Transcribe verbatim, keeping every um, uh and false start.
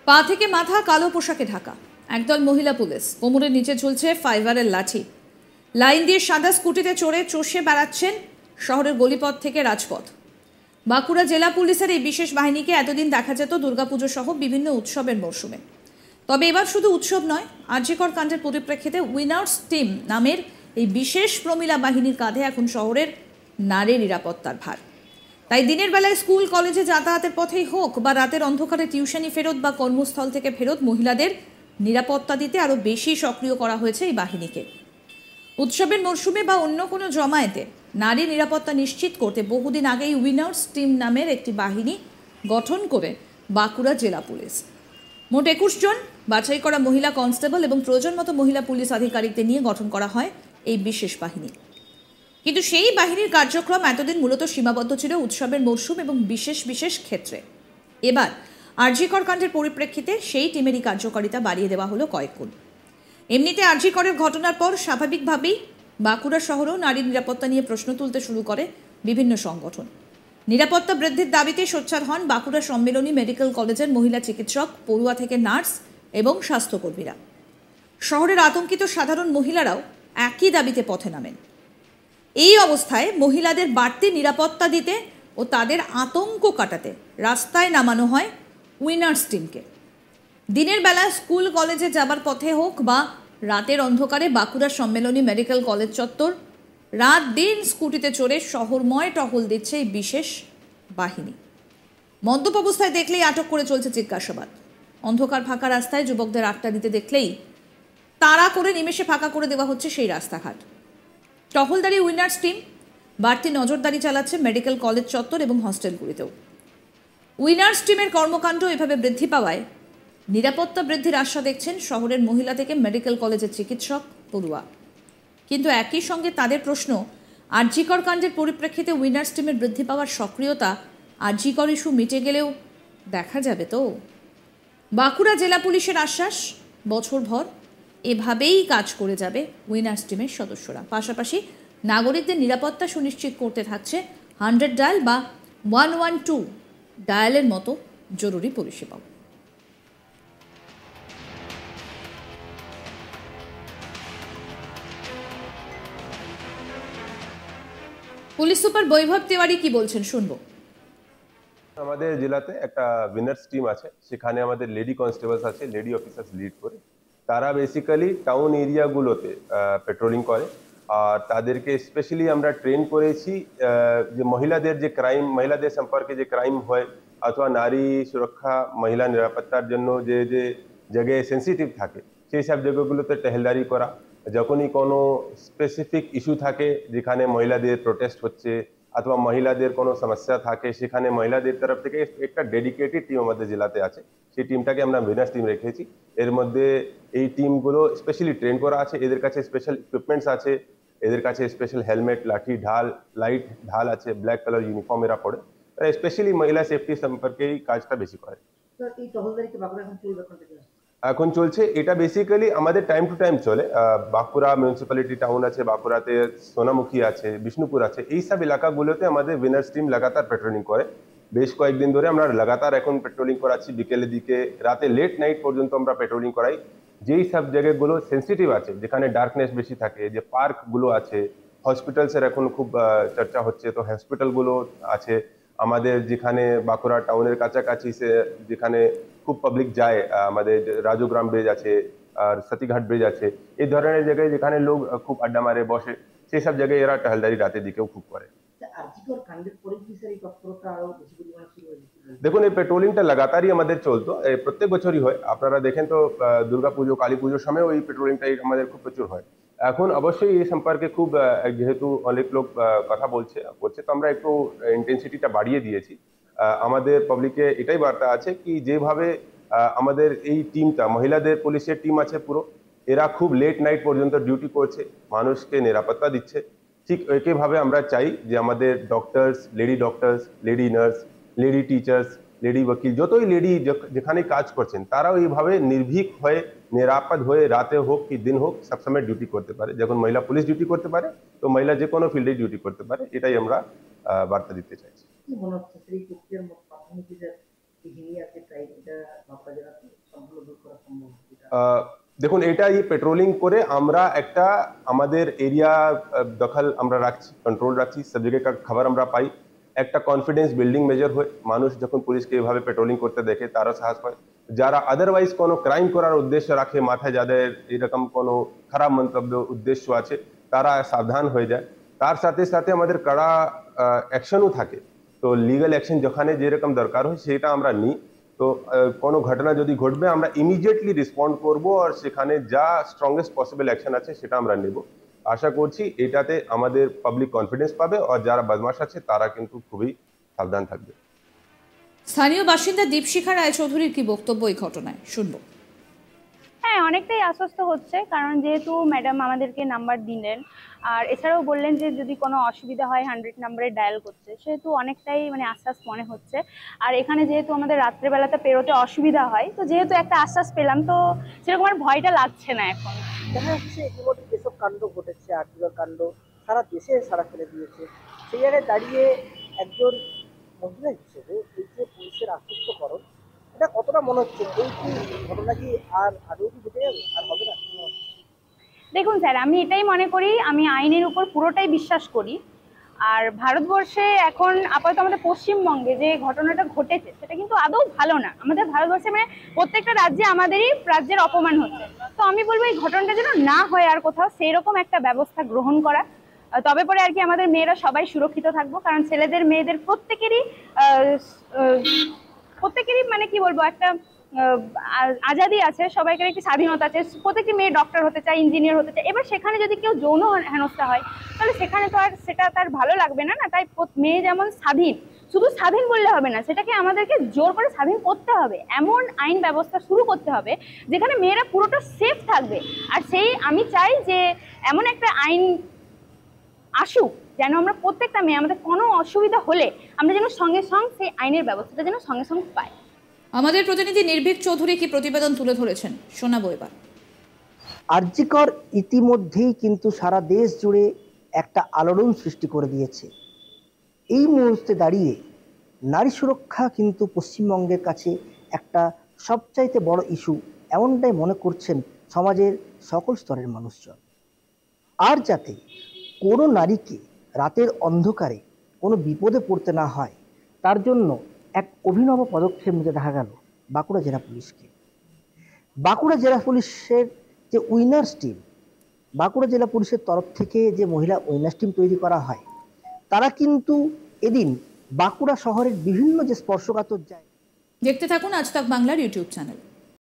পা থেকে মাথা কালো পোশাকে ঢাকা একদল মহিলা পুলিশ, কোমরের নিচে ঝুলছে ফাইবারের লাঠি, লাইন দিয়ে সাদা স্কুটিতে চড়ে চষে বেড়াচ্ছেন শহরের গলিপথ থেকে রাজপথ। বাঁকুড়া জেলা পুলিশের এই বিশেষ বাহিনীকে এতদিন দেখা যেত দুর্গাপুজো সহ বিভিন্ন উৎসবের মরশুমে। তবে এবার শুধু উৎসব নয়, আর জি কর কাণ্ডের পরিপ্রেক্ষিতে উইনার্স টিম নামের এই বিশেষ প্রমিলা বাহিনীর কাঁধে এখন শহরের নারী নিরাপত্তার ভার। তাই দিনের বেলায় স্কুল কলেজে যাতায়াতের পথেই হোক বা রাতের অন্ধকারে টিউশনি ফেরত বা কর্মস্থল থেকে ফেরত মহিলাদের নিরাপত্তা দিতে আরও বেশি সক্রিয় করা হয়েছে এই বাহিনীকে। উৎসবের মরশুমে বা অন্য কোনো জমায়েতে নারী নিরাপত্তা নিশ্চিত করতে বহুদিন আগেই উইনার্স টিম নামের একটি বাহিনী গঠন করে বাঁকুড়া জেলা পুলিশ। মোট একুশ জন বাছাই করা মহিলা কনস্টেবল এবং প্রয়োজন মতো মহিলা পুলিশ আধিকারিকদের নিয়ে গঠন করা হয় এই বিশেষ বাহিনী। কিন্তু সেই বাহিনীর কার্যক্রম এতদিন মূলত সীমাবদ্ধ ছিল উৎসবের মরশুম এবং বিশেষ বিশেষ ক্ষেত্রে। এবার আর জি কর কাণ্ডের পরিপ্রেক্ষিতে সেই টিমেরই কার্যকারিতা বাড়িয়ে দেওয়া হলো কয়েক গুণ। এমনিতে আর জি করের ঘটনার পর স্বাভাবিকভাবেই বাঁকুড়া শহরেও নারী নিরাপত্তা নিয়ে প্রশ্ন তুলতে শুরু করে বিভিন্ন সংগঠন। নিরাপত্তা বৃদ্ধির দাবিতে সোচ্চার হন বাঁকুড়া সম্মেলনী মেডিকেল কলেজের মহিলা চিকিৎসক, পড়ুয়া থেকে নার্স এবং স্বাস্থ্যকর্মীরা। শহরের আতঙ্কিত সাধারণ মহিলারাও একই দাবিতে পথে নামেন। এই অবস্থায় মহিলাদের বাড়তি নিরাপত্তা দিতে ও তাদের আতঙ্ক কাটাতে রাস্তায় নামানো হয় উইনার্স টিমকে। দিনের বেলা স্কুল কলেজে যাবার পথে হোক বা রাতের অন্ধকারে বাঁকুড়া সম্মেলনী মেডিকেল কলেজ চত্বর রাত দিন স্কুটিতে চড়ে শহরময় টহল দিচ্ছে এই বিশেষ বাহিনী। মদ্যপ অবস্থায় দেখলেই আটক করে চলছে জিজ্ঞাসাবাদ। অন্ধকার ফাঁকা রাস্তায় যুবকদের আড্ডা দিতে দেখলেই তাড়া করে নিমেষে ফাঁকা করে দেওয়া হচ্ছে সেই রাস্তাঘাট। টহলদারি উইনার্স টিম বাড়তি নজরদারি চালাচ্ছে মেডিকেল কলেজ চত্বর এবং হস্টেলগুলিতেও। উইনার্স টিমের কর্মকাণ্ড এভাবে বৃদ্ধি পাওয়ায় নিরাপত্তা বৃদ্ধির আশা দেখছেন শহরের মহিলা থেকে মেডিকেল কলেজের চিকিৎসক, পড়ুয়া। কিন্তু একই সঙ্গে তাদের প্রশ্ন, আর জি কর কাণ্ডের পরিপ্রেক্ষিতে উইনার্স টিমের বৃদ্ধি পাওয়ার সক্রিয়তা আর জি কর ইস্যু মিটে গেলেও দেখা যাবে তো? বাঁকুড়া জেলা পুলিশের আশ্বাস, বছরভর এভাবেই কাজ করে যাবে উইনার্স টিমের সদস্যরা। পাশাপাশি নাগরিকদের নিরাপত্তা সুনিশ্চিত করতে থাকছে হান্ড্রেড ডায়াল বা ওয়ান ওয়ান টু ডায়ালের মতো জরুরি পরিষেবা। পুলিশ সুপার বৈভব তিওয়ারি কি বলছেন শুনবো। আমাদের জেলাতে একটা উইনার্স টিম আছে, সেখানে আমাদের লেডি কনস্টেবলস আছে, লেডি অফিসার্স লিড করে। তারা বেসিক্যালি টাউন এরিয়াগুলোতে পেট্রোলিং করে। আর তাদেরকে স্পেশালি আমরা ট্রেন করেছি যে মহিলাদের যে ক্রাইম, মহিলাদের সম্পর্কে যে ক্রাইম হয় অথবা নারী সুরক্ষা, মহিলা নিরাপত্তার জন্য যে যে জায়গায় সেন্সিটিভ থাকে সেই সব জায়গাগুলোতে টহলদারি করা। যখনই কোনো স্পেসিফিক ইস্যু থাকে যেখানে মহিলাদের প্রোটেস্ট হচ্ছে অথবা মহিলাদের কোনো সমস্যা থাকে, সেখানে মহিলাদের তরফ থেকে একটা ডেডিকেটেড টিম আমাদের জেলাতে আছে, সেই টিমটাকে আমরা উইনার্স টিম রেখেছি। এর মধ্যে এই টিমগুলো স্পেশালি ট্রেন করা আছে, এদের কাছে স্পেশাল ইকুইপমেন্টস আছে, এদের কাছে স্পেশাল হেলমেট, লাঠি, ঢাল, লাইট ঢাল আছে, ব্ল্যাক কালার ইউনিফর্ম এরা পড়ে। স্পেশালি মহিলা সেফটি সম্পর্কে এই কাজটা বেশি করে। এখন চলছে এটা বেসিক্যালি আমাদের টাইম টু টাইম চলে। বাঁকুড়া মিউনিসিপ্যালিটি টাউন আছে, বাঁকুড়াতে সোনামুখী আছে, বিষ্ণুপুর আছে, এই সব এলাকাগুলোতে আমাদের উইনার্স টিম লাগাতার পেট্রোলিং করে। বেশ কয়েকদিন ধরে আমরা লাগাতার এখন পেট্রোলিং করাচ্ছি, বিকেলের দিকে, রাতে লেট নাইট পর্যন্ত আমরা পেট্রোলিং করাই। যেই সব জায়গাগুলো সেন্সিটিভ আছে, যেখানে ডার্কনেস বেশি থাকে, যে পার্কগুলো আছে, হসপিটালসের এখন খুব চর্চা হচ্ছে, তো হসপিটালগুলো আছে আমাদের, যেখানে বাঁকুড়া টাউনের কাছাকাছি সে যেখানে খুব পাবলিক যায়, আমাদের রাজুগ্রাম ব্রিজ আছে আর সতীঘাট ব্রিজ আছে, এই ধরনের জায়গায় যেখানে লোক খুব আড্ডা মারে বসে, সেই সব জায়গায় এরা টহলদারি রাতের দিকেও খুব করে। দেখুন, এই পেট্রোলিংটা লাগাতারই আমাদের চলতো, প্রত্যেক বছরই হয়। আপনারা দেখেন তো দুর্গা পুজো, কালী পুজোর সময় ওই পেট্রোলিংটা আমাদের খুব প্রচুর হয়। এখন অবশ্যই এই সম্পর্কে খুব, যেহেতু অনেক লোক কথা বলছে করছে, তো আমরা একটু ইন্টেন্সিটিটা বাড়িয়ে দিয়েছি। আমাদের পাবলিকে এটাই বার্তা আছে কি যেভাবে আমাদের এই টিমটা, মহিলাদের পুলিশের টিম আছে পুরো, এরা খুব লেট নাইট পর্যন্ত ডিউটি করছে, মানুষকে নিরাপত্তা দিচ্ছে। ঠিক একইভাবে আমরা চাই যে আমাদের doctors, lady doctors, lady nurse, lady teachers, lady ওকিল, যতই লেডি যেখানে কাজ করছেন তারাও এইভাবে নির্ভীক হয়ে, নিরাপদ হয়ে রাতে হোক কি দিন হোক সবসময় ডিউটি করতে পারে। যখন মহিলা পুলিশ ডিউটি করতে পারে তো মহিলা যে কোনো ফিল্ডে ডিউটি করতে পারে, এটাই আমরা বার্তা দিতে চাইছি। আহ, দেখুন, এটা এই পেট্রোলিং করে আমরা একটা আমাদের এরিয়া দখল আমরা রাখছি, কন্ট্রোল রাখছি, সব জায়গায় খবর আমরা পাই, একটা কনফিডেন্স বিল্ডিং মেজার হয়। মানুষ যখন পুলিশকে এভাবে পেট্রোলিং করতে দেখে তারা সাহস পায়। যারা আদারওয়াইজ কোনো ক্রাইম করার উদ্দেশ্য রাখে, মাথায় যাদের এরকম কোনো খারাপ মন্তব্য উদ্দেশ্য আছে, তারা সাবধান হয়ে যায়। তার সাথে সাথে আমাদের কড়া অ্যাকশনও থাকে। তো লিগাল অ্যাকশন যেখানে যেরকম দরকার হয় সেটা আমরা নিই। তো কোনো ঘটনা যদি ঘটবে আমরা ইমিডিয়েটলি রেসপন্ড করব, আর সেখানে যা স্ট্রংগেস্ট পসিবল অ্যাকশন আছে সেটা আমরা নেব। আশা করছি এটাতে আমাদের পাবলিক কনফিডেন্স পাবে, আর যারা বদমাশ আছে তারা কিন্তু খুবই সাবধান থাকবে। স্থানীয় বাসিন্দা দীপশিখা রায়চৌধুরীর কি বক্তব্য এই ঘটনায়, শুনবো। হ্যাঁ, অনেকটাই আশ্বস্ত হচ্ছে, কারণ যেহেতু ম্যাডাম আমাদেরকে নাম্বার দিলেন, আর এছাড়াও বললেন যে যদি কোনো অসুবিধা হয় হান্ড্রেড নাম্বারে ডায়াল করতে, সেহেতু অনেকটাই মানে আশ্বাস মনে হচ্ছে। আর এখানে যেহেতু আমাদের রাত্রেবেলাতে পেরোতে অসুবিধা হয়, তো যেহেতু একটা আশ্বাস পেলাম, তো সেরকম আর ভয়টা লাগছে না এখন। দেখা যাচ্ছে ইতিমধ্যে যেসব কাণ্ড ঘটেছে, আর্থিক কাণ্ড সারা দেশে সারা ফেলে দিয়েছে, সেই জায়গায় দাঁড়িয়ে একজন মহিলা হিসেবে এই যে পুলিশের আশ্বস্তকরণ, এটা কতটা মনে হচ্ছে? এই কি ঘটনা কি আর আদৌ কি ঘটে যাবে, আর হবে না? দেখুন স্যার, আমি এটাই মনে করি, আমি আইনের উপর পুরোটাই বিশ্বাস করি। আর ভারতবর্ষে এখন আপাতত আমাদের পশ্চিমবঙ্গে যে ঘটনাটা ঘটেছে সেটা কিন্তু আদৌ ভালো না। আমাদের ভারতবর্ষে মানে প্রত্যেকটা রাজ্যে আমাদেরই রাজ্যের অপমান হচ্ছে। তো আমি বলবো এই ঘটনাটা যেন না হয় আর কোথাও, সেই রকম একটা ব্যবস্থা গ্রহণ করা, তবে পরে আর কি আমাদের মেয়েরা সবাই সুরক্ষিত থাকবো। কারণ ছেলেদের মেয়েদের প্রত্যেকেরই প্রত্যেকেরই মানে কি বলবো, একটা আজাদি আছে, সবাইকার একটি স্বাধীনতা আছে। প্রত্যেকটি মেয়ে ডক্টর হতে চায়, ইঞ্জিনিয়ার হতে চায়। এবার সেখানে যদি কেউ যৌন হেনস্থা হয়, তাহলে সেখানে তো আর সেটা তার ভালো লাগবে না না। তাই মেয়ে যেমন স্বাধীন, শুধু স্বাধীন বললে হবে না, সেটাকে আমাদেরকে জোর করে স্বাধীন করতে হবে। এমন আইন ব্যবস্থা শুরু করতে হবে যেখানে মেয়েরা পুরোটা সেফ থাকবে। আর সেই আমি চাই যে এমন একটা আইন আসুক যেন আমরা প্রত্যেকটা মেয়ে, আমাদের কোনো অসুবিধা হলে আমরা যেন সঙ্গে সঙ্গে সেই আইনের ব্যবস্থাটা যেন সঙ্গে সঙ্গে পাই। আমাদের প্রতিনিধি নির্ভীক চৌধুরী কি প্রতিবেদন তুলে ধরেছেন, শোনাবো এবার। আরজিকর ইতিমধ্যেই কিন্তু সারা দেশ জুড়ে একটা আলোড়ন সৃষ্টি করে দিয়েছে। এই মুহূর্তে দাঁড়িয়ে নারী সুরক্ষা কিন্তু পশ্চিমবঙ্গের কাছে একটা সবচাইতে বড় ইস্যু, এমনটাই মনে করছেন সমাজের সকল স্তরের মানুষজন। আর যাতে কোনো নারীকে রাতের অন্ধকারে কোনো বিপদে পড়তে না হয়, তার জন্য এক অভিনব পদক্ষেপ নিতে দেখা গেল বাঁকুড়া জেলা পুলিশকে। বাঁকুড়া জেলা পুলিশের যে উইনার্স টিম, বাঁকুড়া জেলা পুলিশের তরফ থেকে যে মহিলা উইনার্স টিম তৈরি করা হয়, তারা কিন্তু এদিন বাঁকুড়া শহরের বিভিন্ন যে স্পর্শকাতর জায়গা। দেখতে থাকুন আজ তাক বাংলার ইউটিউব চ্যানেল।